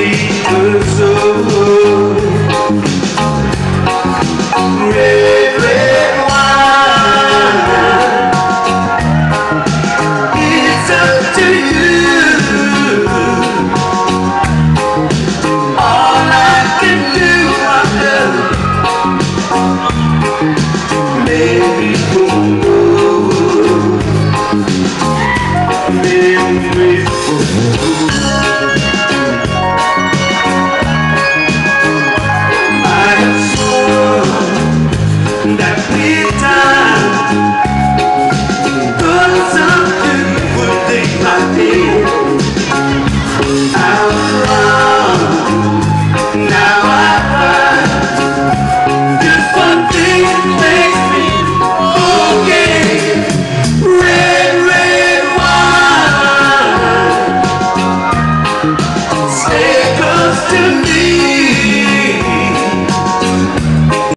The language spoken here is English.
because of red, red wine. It's up to you. All I can do, my love, maybe for memories for I have sworn that with time good something would take my head. I'm wrong, now I find just one thing makes me forget. Red, red wine, stay close to me.